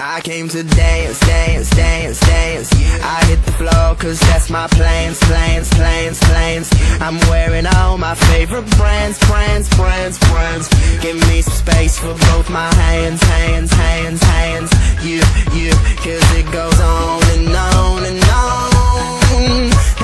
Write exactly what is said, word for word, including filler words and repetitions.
I came to dance, dance, dance, dance. I hit the floor cause that's my plans, plans, plans, plans. I'm wearing all my favorite brands, brands, brands, brands. Give me some space for both my hands, hands, hands, hands. You, you, cause it goes on and on and on.